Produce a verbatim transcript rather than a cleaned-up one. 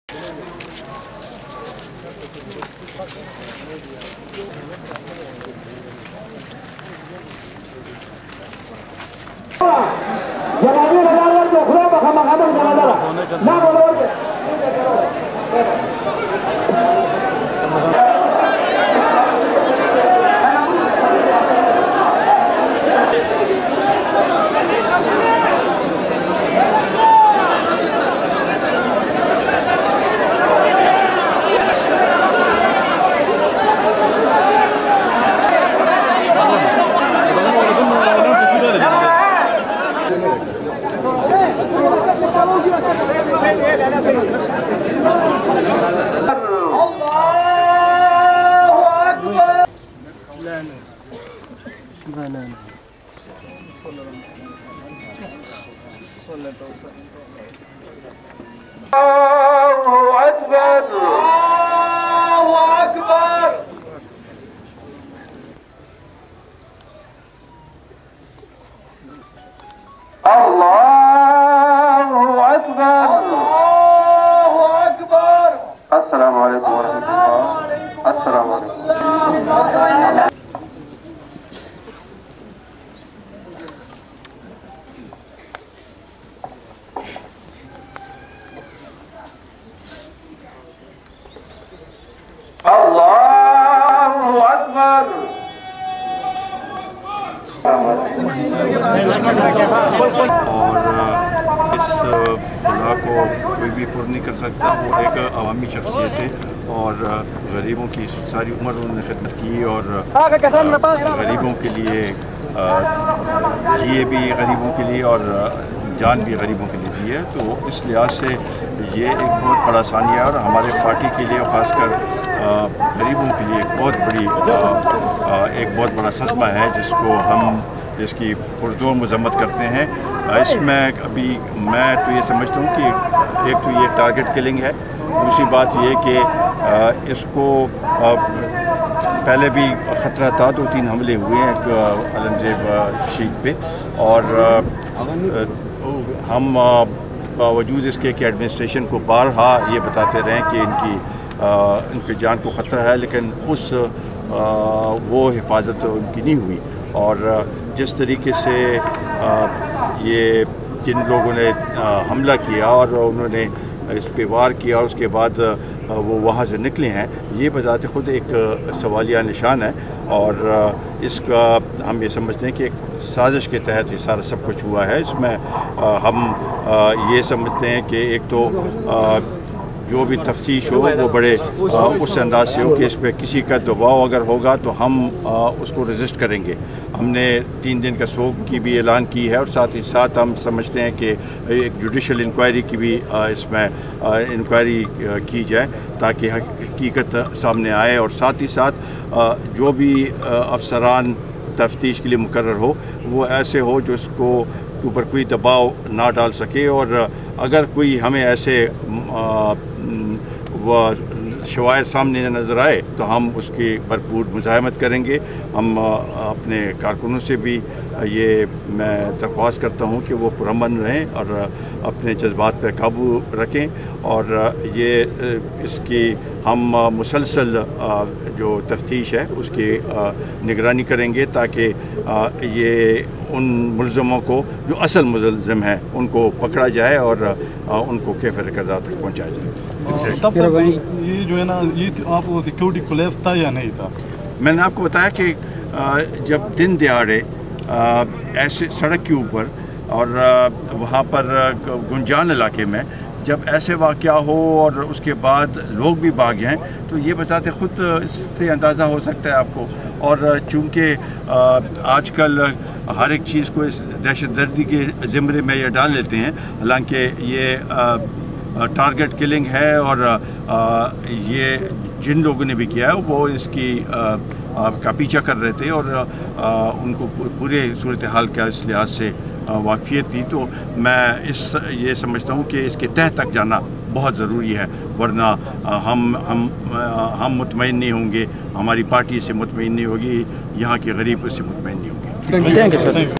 السلام علیکم ورحمۃ اللہ. السلام علیکم. اللہ اکبر. اور اس خدا کو کوئی بھی پر نہیں کر سکتا. وہ ایک عوامی شخصیت ہے اور غریبوں کی ساری عمر انہوں نے خدمت کی اور غریبوں کے لیے جیے بھی غریبوں کے لیے اور جان بھی غریبوں کے لیے دی ہے. تو اس لحاظ سے یہ ایک بہت بڑا ثانیہ ہے اور ہمارے پارٹی کے لیے خاص کر غریبوں کے لیے ایک بہت بڑی ایک بہت بڑا صدمہ ہے جس کو ہم جس کی پرزور مذمت کرتے ہیں. اس میں ابھی میں تو یہ سمجھتا ہوں کہ ایک تو یہ ٹارگٹ کلنگ ہے. دوسری بات یہ کہ اس کو پہلے بھی خطرہ تھا. دو تین حملے ہوئے ہیں ایک علمزیب شہید پہ اور ہم باوجود اس کے کہ ایڈمنسٹریشن کو بارہا یہ بتاتے رہے کہ ان کی ان کی جان کو خطرہ ہے لیکن اس وہ حفاظت ان کی نہیں ہوئی. اور جس طریقے سے یہ جن لوگوں نے حملہ کیا اور انہوں نے اس پہ وار کیا اور اس کے بعد وہ وہاں سے نکلے ہیں یہ بذات خود ایک سوالیہ نشان ہے. اور اس کا ہم یہ سمجھتے ہیں کہ ایک سازش کے تحت یہ سارا سب کچھ ہوا ہے. اس میں ہم یہ سمجھتے ہیں کہ ایک تو جو بھی تفتیش ہو وہ بڑے اس انداز سے ہو کہ اس پہ کسی کا دباؤ اگر ہوگا تو ہم اس کو رجسٹ کریں گے. ہم نے تین دن کا سوگ کی بھی اعلان کی ہے اور ساتھ ہی ساتھ ہم سمجھتے ہیں کہ ایک جوڈیشل انکوائری کی بھی اس میں انکوائری کی جائے تاکہ حقیقت سامنے آئے. اور ساتھ ہی ساتھ جو بھی افسران تفتیش کے لیے مقرر ہو وہ ایسے ہو جو اس کو اوپر کوئی دباؤ نہ ڈال سکے. اور اگر کوئی ہمیں ایسے وہ شوائر سامنے نظر آئے تو ہم اس کی بھرپور مزاحمت کریں گے. ہم اپنے کارکنوں سے بھی یہ میں درخواست کرتا ہوں کہ وہ پرامن رہیں اور اپنے جذبات پہ قابو رکھیں. اور یہ اس کی ہم مسلسل جو تفتیش ہے اس کی نگرانی کریں گے تاکہ یہ ان ملزموں کو جو اصل ملزم ہیں ان کو پکڑا جائے اور ان کو کیفر قضا تک پہنچایا جائے. یہ جو ہے نا یہ آپ کو سیکورٹی کولیپس تھا یا نہیں تھا؟ میں نے آپ کو بتایا کہ جب دن دیہڑے ایسے سڑک کے اوپر اور وہاں پر گنجان علاقے میں جب ایسے واقعہ ہو اور اس کے بعد لوگ بھی بھاگ ہیں تو یہ بتاتے خود اس سے اندازہ ہو سکتا ہے آپ کو. اور چونکہ آج کل ہر ایک چیز کو اس دہشت گردی کے زمرے میں یہ ڈال لیتے ہیں حالانکہ یہ ٹارگٹ کلنگ ہے اور یہ جن لوگوں نے بھی کیا ہے وہ اس کی کا پیچھا کر رہے تھے اور ان کو پورے صورتحال کا اس لحاظ سے واقفیت تھی. تو میں اس یہ سمجھتا ہوں کہ اس کے تہ تک جانا بہت ضروری ہے ورنہ ہم ہم ہم مطمئن نہیں ہوں گے, ہماری پارٹی سے مطمئن نہیں ہوگی, یہاں کے غریب اس سے مطمئن نہیں ہوں گے.